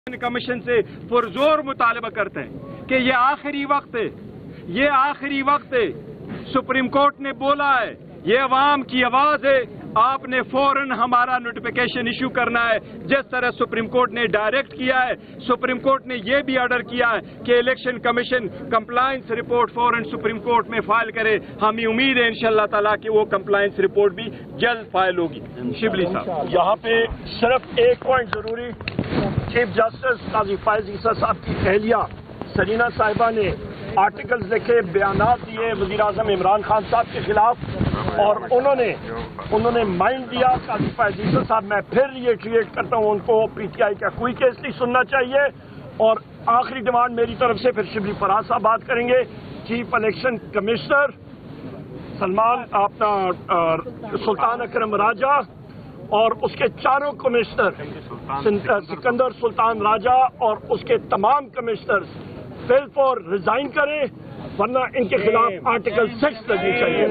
Commission से पुरजोर मुतालबा करते हैं कि ये आखिरी वक्त है, ये आखिरी वक्त है। सुप्रीम कोर्ट ने बोला है, ये अवाम की आवाज है, आपने फौरन हमारा नोटिफिकेशन इशू करना है। जिस तरह सुप्रीम कोर्ट ने डायरेक्ट किया है, सुप्रीम कोर्ट ने यह भी ऑर्डर किया है कि इलेक्शन कमीशन कंप्लायंस रिपोर्ट फौरन सुप्रीम कोर्ट में फाइल करे। हमें उम्मीद है इंशाअल्लाह ताला कि वो कंप्लायंस रिपोर्ट भी जल्द फाइल होगी। शिबली साहब, यहाँ पे सिर्फ एक पॉइंट जरूरी, चीफ जस्टिस काजी फायज ईसा साहब की अहलिया सरीना साहिबा ने आर्टिकल्स लिखे, बयानात दिए वज़ीर आज़म इमरान खान साहब के खिलाफ, और उन्होंने माइंड दिया। काजी फायज ईसा साहब, मैं फिर रिएट्रिएट करता हूँ, उनको PTI का कोई केस नहीं सुनना चाहिए। और आखिरी डिमांड मेरी तरफ से, फिर शिबली फराज साहब बात करेंगे, chief election commissioner Sultan Akram Raja और उसके चारों कमिश्नर सिकंदर सुल्तान राजा और उसके तमाम कमिश्नर्स बिल फॉर रिजाइन करें, वरना इनके खिलाफ आर्टिकल 6 लगनी चाहिए।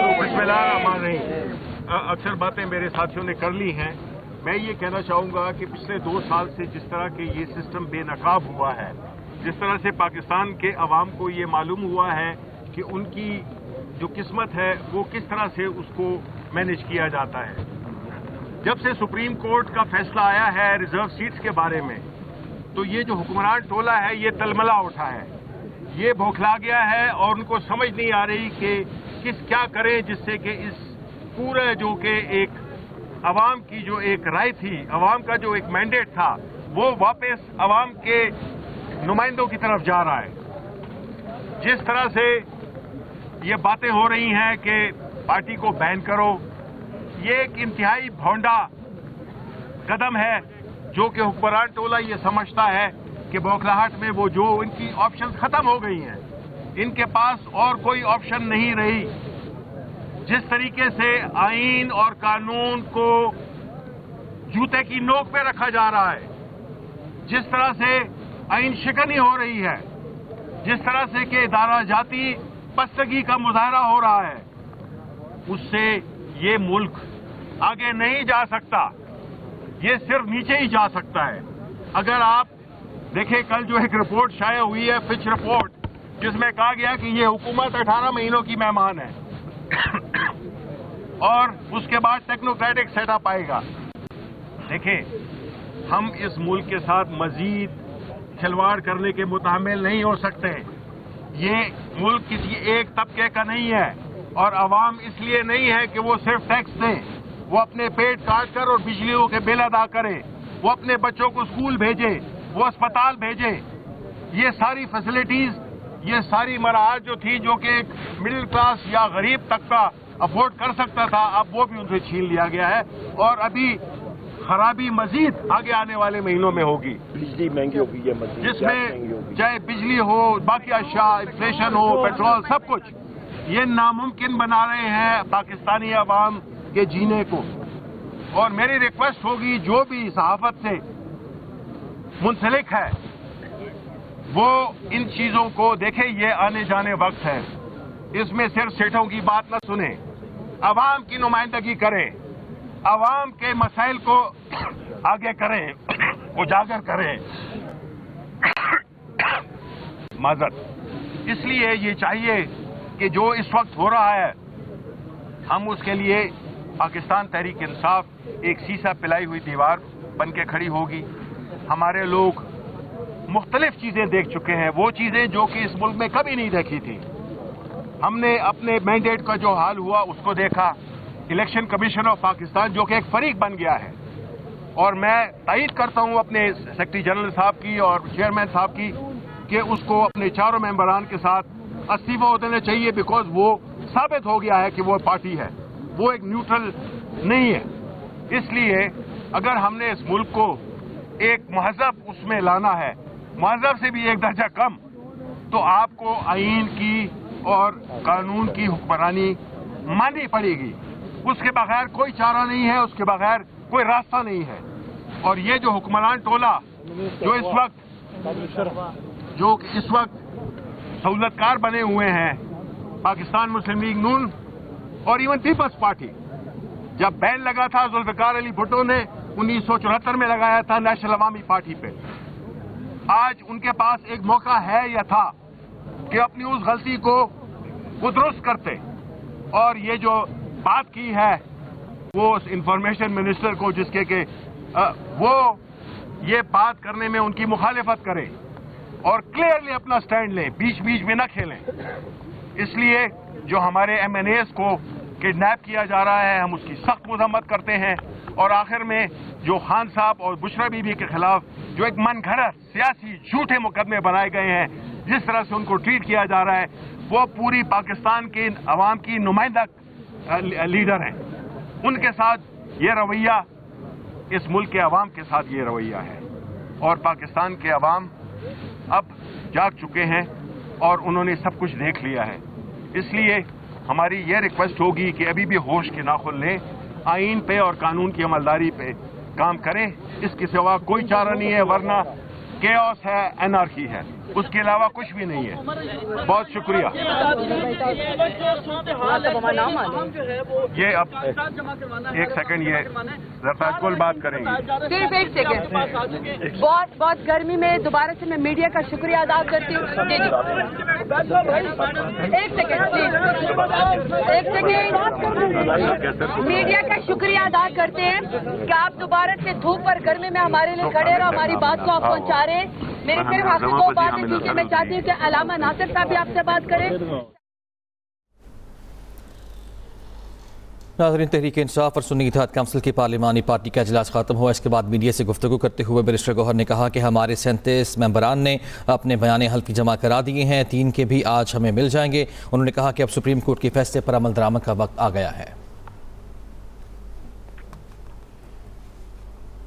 अक्सर बातें मेरे साथियों ने कर ली हैं। मैं ये कहना चाहूँगा कि पिछले 2 साल से जिस तरह के ये सिस्टम बेनकाब हुआ है, जिस तरह से पाकिस्तान के अवाम को ये मालूम हुआ है कि उनकी जो किस्मत है वो किस तरह से उसको मैनेज किया जाता है। जब से सुप्रीम कोर्ट का फैसला आया है रिजर्व सीट्स के बारे में, तो ये जो हुक्मरान टोला है ये तलमला उठा है, ये बौखला गया है और उनको समझ नहीं आ रही कि क्या करें जिससे कि इस पूरे जो कि एक अवाम की जो एक राय थी, अवाम का जो एक मैंडेट था, वो वापस अवाम के नुमाइंदों की तरफ जा रहा है। जिस तरह से ये बातें हो रही हैं कि पार्टी को बैन करो, ये एक इंतहाई भौंडा कदम है जो कि हुक्मरान टोला ये समझता है कि बौखलाहट में वो जो इनकी ऑप्शंस खत्म हो गई हैं, इनके पास और कोई ऑप्शन नहीं रही। जिस तरीके से आईन और कानून को जूते की नोक पे रखा जा रहा है, जिस तरह से आईन शिकनी हो रही है, जिस तरह से कि इदारा जाती बस्तगी का मुजाहरा हो रहा है, उससे ये मुल्क आगे नहीं जा सकता, ये सिर्फ नीचे ही जा सकता है। अगर आप देखें, कल जो एक रिपोर्ट शाया हुई है, फिच रिपोर्ट, जिसमें कहा गया कि ये हुकूमत 18 महीनों की मेहमान है और उसके बाद टेक्नोक्रेटिक सेटअप आएगा। देखें, हम इस मुल्क के साथ मजीद खिलवाड़ करने के मुतामिल नहीं हो सकते। ये मुल्क किसी एक तबके का नहीं है और अवाम इसलिए नहीं है कि वो सिर्फ टैक्स दें, वो अपने पेट काट कर और बिजलियों के बिल अदा करें, वो अपने बच्चों को स्कूल भेजे, वो अस्पताल भेजे। ये सारी फैसिलिटीज, ये सारी मराहत जो थी, जो कि एक मिडिल क्लास या गरीब तबका अफोर्ड कर सकता था, अब वो भी उनसे छीन लिया गया है और अभी खराबी मजीद आगे आने वाले महीनों में होगी। बिजली महंगी होगी, ये मजीद जिसमें चाहे बिजली हो, बाकी अशिया, इन्फ्लेशन हो, पेट्रोल, सब कुछ ये नामुमकिन बना रहे हैं पाकिस्तानी अवाम के जीने को। और मेरी रिक्वेस्ट होगी, जो भी सहाफत से मुंसलिक है वो इन चीजों को देखे। ये आने जाने वक्त है, इसमें सिर्फ सेठों की बात न सुने, अवाम की नुमाइंदगी करें, अवाम के मसाइल को आगे करें, उजागर करें। माजरत इसलिए ये चाहिए कि जो इस वक्त हो रहा है, हम उसके लिए पाकिस्तान तहरीक इंसाफ एक सीसा पिलाई हुई दीवार बन के खड़ी होगी। हमारे लोग मुख्तलिफ चीजें देख चुके हैं, वो चीजें जो कि इस मुल्क में कभी नहीं देखी थी। हमने अपने मैंडेट का जो हाल हुआ उसको देखा। इलेक्शन कमीशन ऑफ पाकिस्तान जो कि एक फरीक बन गया है, और मैं तायीद करता हूं अपने सेक्रेटरी जनरल साहब की और चेयरमैन साहब की कि उसको अपने चारों मेंबरान के साथ इस्तीफा देना चाहिए, बिकॉज वो साबित हो गया है कि वो पार्टी है, वो एक न्यूट्रल नहीं है। इसलिए अगर हमने इस मुल्क को एक महजब उसमें लाना है, महजब से भी एक दर्जा कम, तो आपको आईन की और कानून की हुक्मरानी माननी पड़ेगी। उसके बगैर कोई चारा नहीं है, उसके बगैर कोई रास्ता नहीं है। और ये जो हुक्मरान टोला जो इस वक्त सहूलतकार बने हुए हैं, पाकिस्तान मुस्लिम लीग नून और इवन पीपल्स पार्टी, जब बैन लगा था जुल्फिकार अली भुट्टो ने 1974 में लगाया था नेशनल अवामी पार्टी पे, आज उनके पास एक मौका है या था कि अपनी उस गलती को वो दुरुस्त करते, और ये जो बात की है वो उस इंफॉर्मेशन मिनिस्टर को जिसके के वो ये बात करने में उनकी मुखालिफत करे और क्लियरली अपना स्टैंड लें, बीच बीच में न खेलें। इसलिए जो हमारे MNAs को किडनैप किया जा रहा है, हम उसकी सख्त मजम्मत करते हैं। और आखिर में जो खान साहब और बुशरा बीबी के खिलाफ जो एक मनगढ़ंत सियासी झूठे मुकदमे बनाए गए हैं, जिस तरह से उनको ट्रीट किया जा रहा है, वो पूरी पाकिस्तान के अवाम की नुमाइंदा लीडर हैं। उनके साथ ये रवैया, इस मुल्क के अवाम के साथ ये रवैया है। और पाकिस्तान के अवाम अब जाग चुके हैं और उन्होंने सब कुछ देख लिया है। इसलिए हमारी ये रिक्वेस्ट होगी कि अभी भी होश के नाखुन लें, आइन पे और कानून की अमलदारी पे काम करें। इसके सिवा कोई चारा नहीं है, वरना केओस है, एनार्की है, उसके अलावा कुछ भी नहीं है। बहुत शुक्रिया। ये अब एक सेकंड, ये रफाकुल बात करेंगे। सिर्फ एक सेकंड। बहुत गर्मी में दोबारा से मैं मीडिया का शुक्रिया अदा करती हूँ। एक सेकंड प्लीज, एक सेकंड। मीडिया का शुक्रिया अदा करते हैं कि आप दोबारा से धूप पर गर्मी में हमारे लिए खड़े और हमारी बात को आप पहुँचा रहे हैं। मेरी सिर्फ आपसे दो बातें थी कि मैं चाहती हूँ कि अलामा नासिर साहब भी आपसे बात करें। नाज़रीन, तहरीक इंसाफ और सुन्नी इत्तेहाद काउंसिल की पार्लिमानी पार्टी का इजलास खत्म हुआ। इसके बाद मीडिया से गुफ्तगू करते हुए बैरिस्टर गौहर ने कहा कि हमारे 37 मेंबरान ने अपने बयान हल्फी जमा करा दिए हैं, 3 के भी आज हमें मिल जाएंगे। उन्होंने कहा कि अब सुप्रीम कोर्ट के फैसले पर अमल दरामद का वक्त आ गया है।